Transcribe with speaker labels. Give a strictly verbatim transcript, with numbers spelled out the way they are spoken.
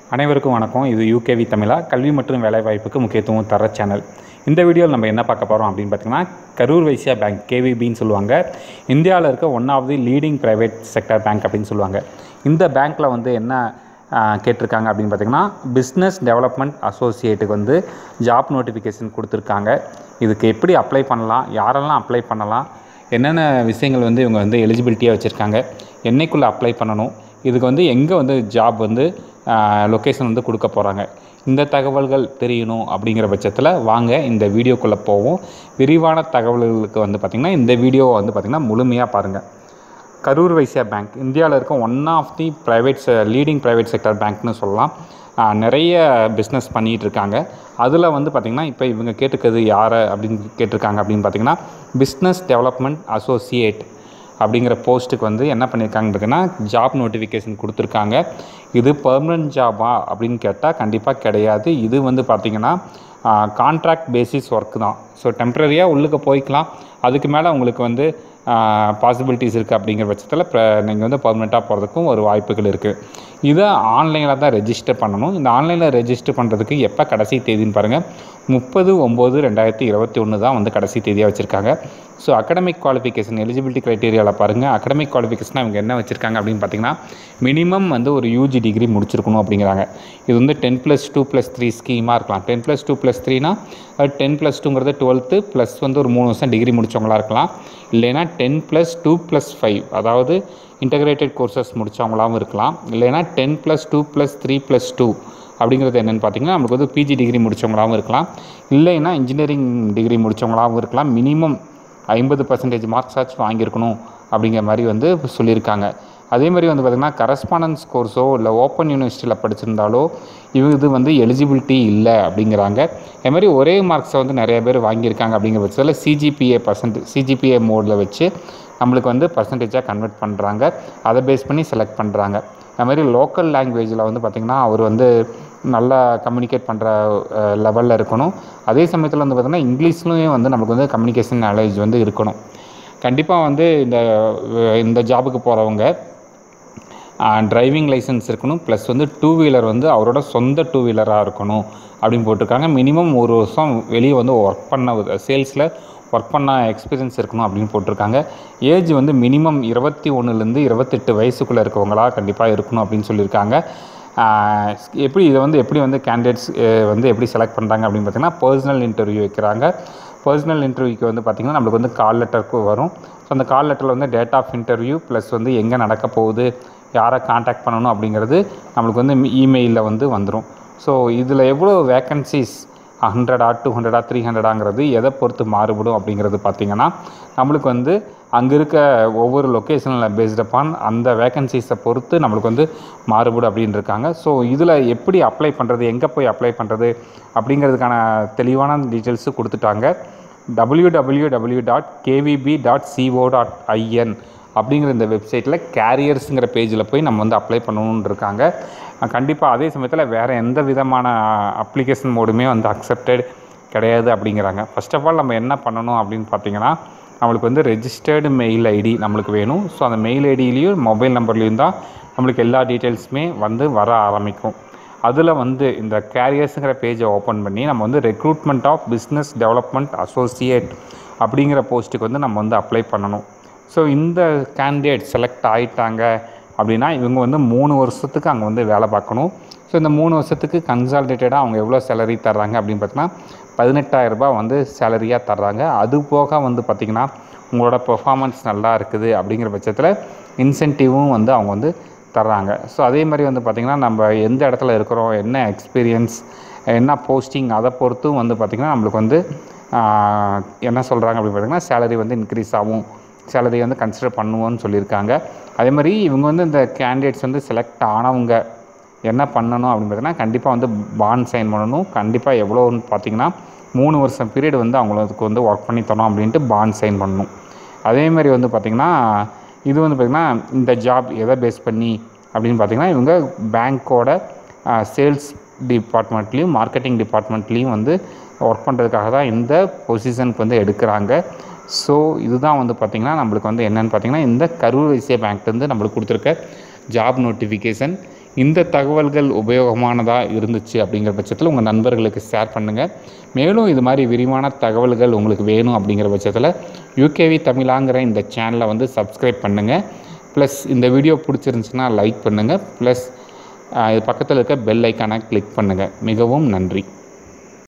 Speaker 1: அனைவருக்கும் வணக்கம். இது யூகேவி தமிழா கல்வி மற்றும் வேலைவாய்ப்புக்கு முக்கியத்துவம் தர சேனல். இந்த வீடியோவில் நம்ம என்ன பார்க்க போகிறோம் அப்படின்னு பார்த்தீங்கன்னா, கரூர் வைஸ்யா பேங்க் கேவிபின்னு சொல்லுவாங்க. இந்தியாவில் இருக்க one of the leading private sector bank அப்படின்னு சொல்லுவாங்க. இந்த பேங்க்கில் வந்து என்ன கேட்டிருக்காங்க அப்படின்னு பார்த்தீங்கன்னா, பிஸ்னஸ் டெவலப்மெண்ட் அசோசியேட்டுக்கு வந்து ஜாப் நோட்டிஃபிகேஷன் கொடுத்துருக்காங்க. இதுக்கு எப்படி அப்ளை பண்ணலாம், யாரெல்லாம் அப்ளை பண்ணலாம், என்னென்ன விஷயங்கள் வந்து இவங்க வந்து எலிஜிபிலிட்டியாக வச்சுருக்காங்க, என்னைக்குள்ளே அப்ளை பண்ணணும், இதுக்கு வந்து எங்கே வந்து ஜாப் வந்து லொக்கேஷன் வந்து கொடுக்க போகிறாங்க, இந்த தகவல்கள் தெரியணும் அப்படிங்கிற பட்சத்தில் வாங்க இந்த வீடியோக்குள்ளே போவோம். விரிவான தகவல்களுக்கு வந்து பார்த்திங்கன்னா இந்த வீடியோவை வந்து பார்த்திங்கன்னா முழுமையாக பாருங்கள். கரூர் வைஸ்யா பேங்க் இந்தியாவில் இருக்க one of the private leading private sector பேங்க்னு சொல்லலாம். நிறைய பிஸ்னஸ் பண்ணிகிட்டு இருக்காங்க. அதில் வந்து பார்த்திங்கன்னா இப்போ இவங்க கேட்டுக்கிறது யாரை அப்படின்னு கேட்டிருக்காங்க அப்படின்னு பார்த்திங்கன்னா, பிஸ்னஸ் டெவலப்மெண்ட் அசோசியேட் அப்படிங்கிற போஸ்ட்டுக்கு வந்து என்ன பண்ணியிருக்காங்கன்னு பார்த்தீங்கன்னா ஜாப் நோட்டிஃபிகேஷன் கொடுத்துருக்காங்க. இது பெர்மனன்ட் ஜாபா அப்படின்னு கேட்டால் கண்டிப்பாக கிடையாது. இது வந்து பார்த்திங்கன்னா கான்ட்ராக்ட் பேசிஸ் ஒர்க்கு தான். ஸோ டெம்ப்ரரியாக உள்ளுக்கு போய்க்கலாம். அதுக்கு மேலே உங்களுக்கு வந்து பாசிபிலிட்டிஸ் இருக்குது அப்படிங்கிற பட்சத்தில் இப்போ நீங்கள் வந்து பர்மனெண்ட்டாக போகிறதுக்கும் ஒரு வாய்ப்புகள் இருக்குது. இதை ஆன்லைனில் தான் ரெஜிஸ்டர் பண்ணணும். இந்த ஆன்லைனில் ரெஜிஸ்டர் பண்ணுறதுக்கு எப்போ கடைசி தேதின்னு பாருங்கள், முப்பது ஒம்பது ரெண்டாயிரத்தி இருபத்தி ஒன்று தான் வந்து கடைசி தேதியாக வச்சுருக்காங்க. ஸோ அகடமிக் குவாலிஃபிகேஷன் எலிஜிபிலிட்டி க்ரைட்டீரியாவில் பாருங்கள். அகடமிக் குவாலிஃபிகேஷன் அவங்க என்ன வச்சுருக்காங்க அப்படின்னு பார்த்தீங்கன்னா, மினிமம் வந்து ஒரு யூஜி டிகிரி முடிச்சிருக்கணும் அப்படிங்கிறாங்க. இது வந்து ten plus two plus three ஸ்கீமாக இருக்கலாம். டென் ப்ளஸ் டூ ப்ளஸ் த்ரீனா டென் ப்ளஸ் டூங்கிறது டுவெல்த்து ப்ளஸ் வந்து ஒரு மூணு வருஷம் டிகிரி முடித்தவங்களாக இருக்கலாம். இல்லைனா ten plus two plus five அதாவது இன்டகிரேட்டட் கோர்சஸ் முடித்தவங்களாகவும் இருக்கலாம். இல்லைனா ten plus two plus three plus two அப்படிங்கிறது என்னென்னு பார்த்தீங்கன்னா, நம்மளுக்கு வந்து பிஜி டிகிரி முடித்தவங்களாகவும் இருக்கலாம். இல்லைன்னா இன்ஜினியரிங் டிகிரி முடித்தவங்களாகவும் இருக்கலாம். மினிமம் ஐம்பது பர்சன்டேஜ் மார்க்ஸ் ஆச்சு வாங்கியிருக்கணும் அப்படிங்கிற மாதிரி வந்து சொல்லியிருக்காங்க. அதே மாதிரி வந்து பார்த்திங்கன்னா, கரஸ்பாண்டன்ஸ் கோர்ஸோ இல்லை ஓப்பன் யூனிவர்சிட்டியில் படிச்சிருந்தாலோ இவங்க இது வந்து எலிஜிபிலிட்டி இல்லை அப்படிங்கிறாங்க. அதே மாதிரி ஒரே மார்க்ஸை வந்து நிறைய பேர் வாங்கியிருக்காங்க அப்படிங்கிற பட்சத்தில் சிஜிபிஏ பர்சன்ட் சிஜிபிஏ மோடில் வச்சு நம்மளுக்கு வந்து பர்சன்டேஜாக கன்வெர்ட் பண்ணுறாங்க. அதை பேஸ் பண்ணி செலக்ட் பண்ணுறாங்க. அது மாதிரி லோக்கல் லாங்குவேஜில் வந்து பார்த்திங்கன்னா அவர் வந்து நல்லா கம்யூனிகேட் பண்ணுற லெவலில் இருக்கணும். அதே சமயத்தில் வந்து பார்த்திங்கன்னா இங்கிலீஷ்லேயும் வந்து நமக்கு வந்து கம்யூனிகேஷன் நாலேஜ் வந்து இருக்கணும். கண்டிப்பாக வந்து இந்த இந்த ஜாபுக்கு போகிறவங்க டிரைவிங் லைசன்ஸ் இருக்கணும். ப்ளஸ் வந்து டூ வீலர் வந்து அவரோட சொந்த டூ வீலராக இருக்கணும் அப்படின்னு போட்டிருக்காங்க. மினிமம் ஒரு வருஷம் வெளியே வந்து ஒர்க் பண்ண சேல்ஸில் ஒர்க் பண்ண எக்ஸ்பீரியன்ஸ் இருக்கணும் அப்படின்னு போட்டிருக்காங்க. ஏஜ் வந்து மினிமம் இருபத்தி ஒன்றுலேருந்து இருபத்தெட்டு வயசுக்குள்ளே இருக்கவங்களாக கண்டிப்பாக இருக்கணும் அப்படின்னு சொல்லியிருக்காங்க. எப்படி இதை வந்து எப்படி வந்து கேண்டிடேட்ஸ் வந்து எப்படி செலக்ட் பண்ணுறாங்க அப்படின்னு பார்த்திங்கன்னா, பர்சனல் இன்டர்வியூ வைக்கிறாங்க. பர்சனல் இன்டர்வியூக்கு வந்து பார்த்திங்கன்னா நம்மளுக்கு வந்து கால் லெட்டருக்கு வரும். ஸோ அந்த கால் லெட்டரில் வந்து டேட் ஆஃப் இன்டர்வியூ ப்ளஸ் வந்து எங்கே நடக்க போகுது, யாரை காண்டாக்ட் பண்ணணும் அப்படிங்கிறது நம்மளுக்கு வந்து இமெயிலில் வந்து வந்துடும். ஸோ இதில் எவ்வளோ வேக்கன்சிஸ் ஹண்ட்ரடா டூ ஹண்ட்ரடா த்ரீ ஹண்ட்ரடாங்கிறது எதை பொறுத்து மாறுபடும் அப்படிங்கிறது பார்த்திங்கன்னா, நம்மளுக்கு வந்து அங்கே இருக்க ஒவ்வொரு லொக்கேஷனில் பேஸ்ட் அப்பான் அந்த வேக்கன்சிஸை பொறுத்து நம்மளுக்கு வந்து மாறுபடும் அப்படின்னு இருக்காங்க. ஸோ இதில் எப்படி அப்ளை பண்ணுறது, எங்கே போய் அப்ளை பண்ணுறது அப்படிங்கிறதுக்கான தெளிவான டீட்டெயில்ஸு கொடுத்துட்டாங்க. W W W dot KVB dot CO dot IN அப்படிங்கிற இந்த வெப்சைட்டில் கேரியர்ஸுங்கிற பேஜில் போய் நம்ம வந்து அப்ளை பண்ணணுன்னு இருக்காங்க. கண்டிப்பாக அதே சமயத்தில் வேறு எந்த விதமான அப்ளிகேஷன் மோடுமே வந்து அக்செப்டட் கிடையாது அப்படிங்கிறாங்க. ஃபர்ஸ்ட் ஆஃப் ஆல் நம்ம என்ன பண்ணணும் அப்படின்னு பார்த்திங்கன்னா, நம்மளுக்கு வந்து ரெஜிஸ்டர்டு மெயில் ஐடி நம்மளுக்கு வேணும். ஸோ அந்த மெயில் ஐடியிலையும் மொபைல் நம்பர்லேயும் தான் நம்மளுக்கு எல்லா டீட்டெயில்ஸுமே வந்து வர ஆரம்பிக்கும். அதில் வந்து இந்த கேரியர்ஸுங்கிற பேஜை ஓப்பன் பண்ணி நம்ம வந்து recruitment of business development associate அப்படிங்கிற போஸ்ட்டுக்கு வந்து நம்ம வந்து அப்ளை பண்ணணும். ஸோ இந்த கேண்டிடேட் செலக்ட் ஆகிட்டாங்க அப்படின்னா இவங்க வந்து மூணு வருஷத்துக்கு அங்கே வந்து வேலை பார்க்கணும். ஸோ இந்த மூணு வருஷத்துக்கு கன்சால்டேட்டடாக அவங்க எவ்வளோ சேலரி தர்றாங்க அப்படின்னு பார்த்தீங்கன்னா, பதினெட்டாயிரரூபா வந்து சேலரியாக தர்றாங்க. அது போக வந்து பார்த்திங்கன்னா உங்களோட பெர்ஃபார்மன்ஸ் நல்லா இருக்குது அப்படிங்கிற பட்சத்தில் இன்சென்டிவும் வந்து அவங்க வந்து தர்றாங்க. ஸோ அதே மாதிரி வந்து பார்த்திங்கன்னா நம்ம எந்த இடத்துல இருக்கிறோம், என்ன எக்ஸ்பீரியன்ஸ், என்ன போஸ்டிங், அதை பொறுத்தும் வந்து பார்த்திங்கன்னா நம்மளுக்கு வந்து என்ன சொல்கிறாங்க அப்படின்னு பார்த்திங்கன்னா சேலரி வந்து இன்க்ரீஸ் ஆகும், சேலரி வந்து கன்சிடர் பண்ணுவோன்னு சொல்லியிருக்காங்க. அதே மாதிரி இவங்க வந்து இந்த கேண்டிடேட்ஸ் வந்து செலக்ட் ஆனவங்க என்ன பண்ணணும் அப்படின்னு பார்த்தீங்கன்னா, கண்டிப்பாக வந்து பாண்ட் சைன் பண்ணணும். கண்டிப்பாக எவ்வளோன்னு பார்த்தீங்கன்னா மூணு வருஷம் பீரியட் வந்து அவங்களுக்கு வந்து ஒர்க் பண்ணி தரணும் அப்படின்ட்டு பாண்ட் சைன் பண்ணணும். அதேமாதிரி வந்து பார்த்திங்கன்னா இது வந்து பார்த்திங்கன்னா இந்த ஜாப் எதை பேஸ் பண்ணி அப்படின்னு பார்த்திங்கன்னா, இவங்க பேங்க்கோட சேல்ஸ் டிபார்ட்மெண்ட்லேயும் மார்க்கெட்டிங் டிபார்ட்மெண்ட்லேயும் வந்து ஒர்க் பண்ணுறதுக்காக தான் இந்த பொசிஷனுக்கு வந்து எடுக்கிறாங்க. ஸோ இதுதான் வந்து பார்த்திங்கன்னா நம்மளுக்கு வந்து என்னென்னு பார்த்திங்கன்னா இந்த கரூர் வைஸ்யா பேங்க்லேருந்து நம்மளுக்கு கொடுத்துருக்க ஜாப் நோட்டிஃபிகேஷன். இந்த தகவல்கள் உபயோகமானதாக இருந்துச்சு அப்படிங்கிற பட்சத்தில் உங்கள் நண்பர்களுக்கு ஷேர் பண்ணுங்கள். மேலும் இது மாதிரி விரிவான தகவல்கள் உங்களுக்கு வேணும் அப்படிங்கிற பட்சத்தில் யூகேவி தமிழாங்கிற இந்த சேனலை வந்து சப்ஸ்கிரைப் பண்ணுங்கள். ப்ளஸ் இந்த வீடியோ பிடிச்சிருந்துச்சுன்னா லைக் பண்ணுங்கள். ப்ளஸ் இது பக்கத்தில் இருக்க பெல் ஐக்கானை கிளிக் பண்ணுங்கள். மிகவும் நன்றி.